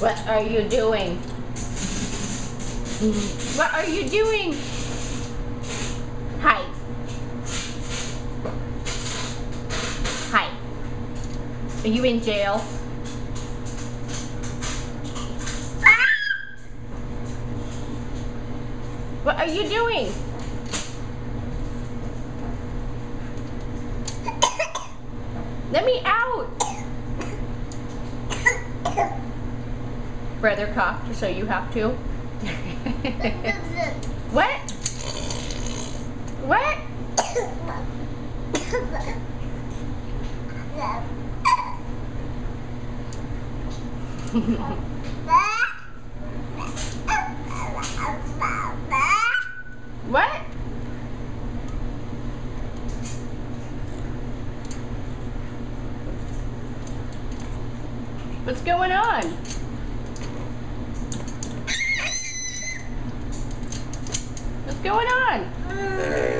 What are you doing? What are you doing? Hi. Hi. Are you in jail? What are you doing? Let me out! Brother coughed, so you have to. What? What? What? What's going on? What's going on?